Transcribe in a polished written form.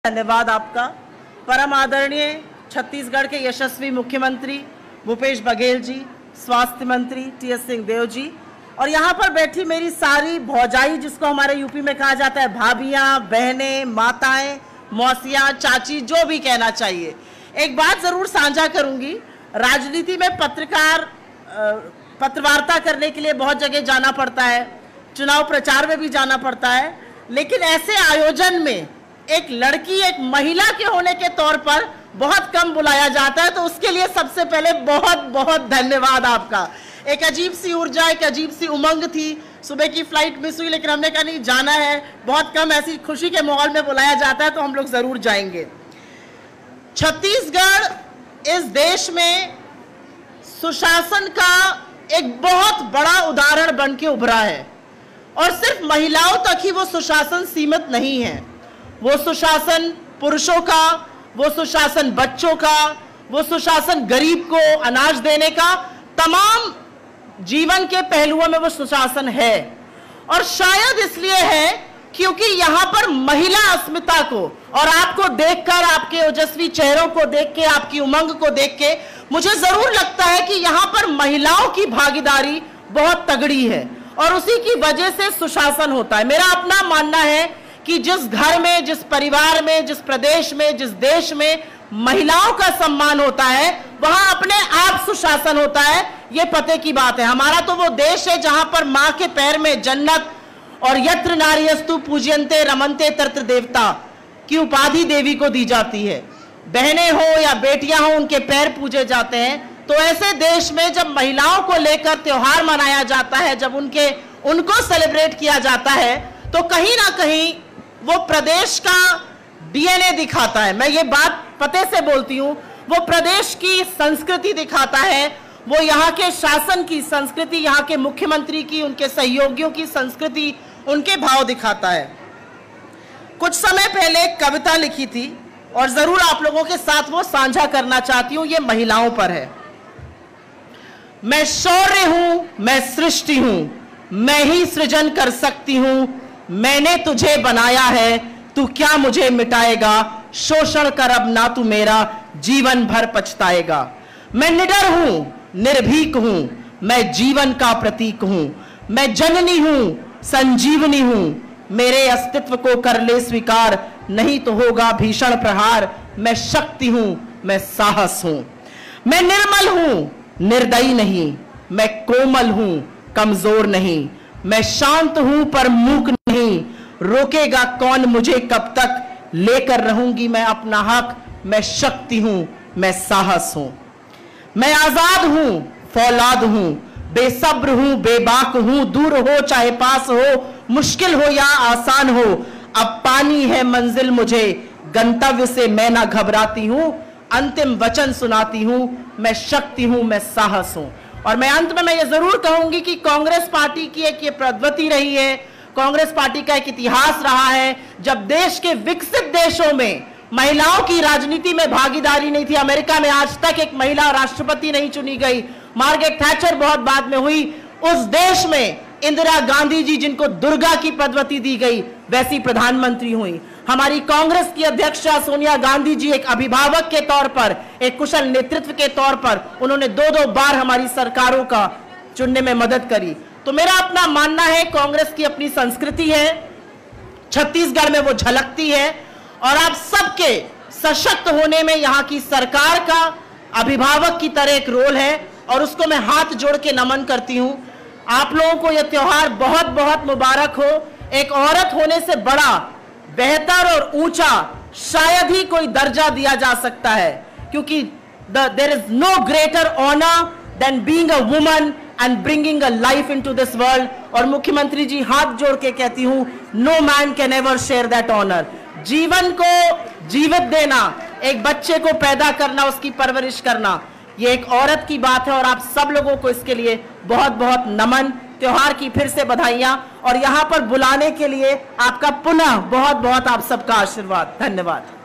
धन्यवाद आपका। परम आदरणीय छत्तीसगढ़ के यशस्वी मुख्यमंत्री भूपेश बघेल जी, स्वास्थ्य मंत्री टी.एस. सिंहदेव जी और यहाँ पर बैठी मेरी सारी भौजाई, जिसको हमारे यूपी में कहा जाता है भाभियाँ, बहनें, माताएं, मौसियाँ, चाची, जो भी कहना चाहिए। एक बात जरूर साझा करूंगी, राजनीति में पत्रवार्ता करने के लिए बहुत जगह जाना पड़ता है, चुनाव प्रचार में भी जाना पड़ता है, लेकिन ऐसे आयोजन में एक लड़की, एक महिला के होने के तौर पर बहुत कम बुलाया जाता है, तो उसके लिए सबसे पहले बहुत बहुत धन्यवाद आपका। एक अजीब सी ऊर्जा, एक अजीब सी उमंग थी। सुबह की फ्लाइट मिस हुई, लेकिन हमने कहा नहीं, जाना है। बहुत कम ऐसी खुशी के माहौल में बुलाया जाता है, तो हम लोग जरूर जाएंगे। छत्तीसगढ़ इस देश में सुशासन का एक बहुत बड़ा उदाहरण बन के उभरा है और सिर्फ महिलाओं तक ही वो सुशासन सीमित नहीं है। वो सुशासन पुरुषों का, वो सुशासन बच्चों का, वो सुशासन गरीब को अनाज देने का, तमाम जीवन के पहलुओं में वो सुशासन है। और शायद इसलिए है क्योंकि यहाँ पर महिला अस्मिता को, और आपको देखकर, आपके ओजस्वी चेहरों को देख के, आपकी उमंग को देख के मुझे जरूर लगता है कि यहाँ पर महिलाओं की भागीदारी बहुत तगड़ी है और उसी की वजह से सुशासन होता है। मेरा अपना मानना है कि जिस घर में, जिस परिवार में, जिस प्रदेश में, जिस देश में महिलाओं का सम्मान होता है, वहां अपने आप सुशासन होता है। ये पते की बात है। हमारा तो वो देश है जहां पर मां के पैर में जन्नत और यत्र नार्यस्तु पूज्यन्ते रमन्ते तत्र देवता की उपाधि देवी को दी जाती है। बहनें हो या बेटियां हो, उनके पैर पूजे जाते हैं। तो ऐसे देश में जब महिलाओं को लेकर त्योहार मनाया जाता है, जब उनको सेलिब्रेट किया जाता है, तो कहीं ना कहीं वो प्रदेश का डीएनए दिखाता है। मैं ये बात पते से बोलती हूँ, वो प्रदेश की संस्कृति दिखाता है, वो यहाँ के शासन की संस्कृति, यहाँ के मुख्यमंत्री की, उनके सहयोगियों की संस्कृति, उनके भाव दिखाता है। कुछ समय पहले एक कविता लिखी थी और जरूर आप लोगों के साथ वो साझा करना चाहती हूँ। ये महिलाओं पर है। मैं शौर्य हूं, मैं सृष्टि हूं, मैं ही सृजन कर सकती हूं, मैंने तुझे बनाया है, तू क्या मुझे मिटाएगा, शोषण कर अब ना तू मेरा जीवन भर पछताएगा। मैं निडर हूं, निर्भीक हूं, मैं जीवन का प्रतीक हूं, मैं जननी हूं, संजीवनी हूं, मेरे अस्तित्व को कर ले स्वीकार, नहीं तो होगा भीषण प्रहार। मैं शक्ति हूं, मैं साहस हूं, मैं निर्मल हूं, निर्दयी नहीं, मैं कोमल हूं, कमजोर नहीं, मैं शांत हूं पर मूक नहीं, रोकेगा कौन मुझे कब तक, लेकर रहूंगी मैं अपना हक, मैं शक्ति हूं, मैं साहस हूं, मैं आजाद हूं, फौलाद हूं, बेसब्र हूं, बेबाक हूं, दूर हो चाहे पास हो, मुश्किल हो या आसान हो, अब पानी है मंजिल मुझे, गंतव्य से मैं ना घबराती हूं, अंतिम वचन सुनाती हूं, मैं शक्ति हूं, मैं साहस हूं। और मैं अंत में ये जरूर कहूंगी कि कांग्रेस पार्टी की एक ये प्रवृत्ति रही है, कांग्रेस पार्टी का एक इतिहास रहा है, जब देश के विकसित देशों में महिलाओं की राजनीति में भागीदारी नहीं थी। अमेरिका में आज तक एक महिला राष्ट्रपति नहीं चुनी गई, मार्गरेट थैचर बहुत बाद में हुई। उस देश में इंदिरा गांधी जी, जिनको दुर्गा की पदवी दी गई, वैसी प्रधानमंत्री हुई। हमारी कांग्रेस की अध्यक्ष सोनिया गांधी जी एक अभिभावक के तौर पर, एक कुशल नेतृत्व के तौर पर, उन्होंने दो बार हमारी सरकारों का चुनने में मदद करी। तो मेरा अपना मानना है, कांग्रेस की अपनी संस्कृति है, छत्तीसगढ़ में वो झलकती है और आप सबके सशक्त होने में यहाँ की सरकार का अभिभावक की तरह एक रोल है और उसको मैं हाथ जोड़ के नमन करती हूँ। आप लोगों को यह त्योहार बहुत बहुत मुबारक हो। एक औरत होने से बड़ा, बेहतर और ऊंचा शायद ही कोई दर्जा दिया जा सकता है, क्योंकि there is no greater honour than being a woman and bringing a life into this world. और मुख्यमंत्री जी, हाथ जोड़ के कहती हूं, no man can ever share that honour. जीवन को जीवित देना, एक बच्चे को पैदा करना, उसकी परवरिश करना, ये एक औरत की बात है और आप सब लोगों को इसके लिए बहुत बहुत नमन। त्योहार की फिर से बधाइयां और यहां पर बुलाने के लिए आपका पुनः बहुत बहुत आप सबका आशीर्वाद। धन्यवाद।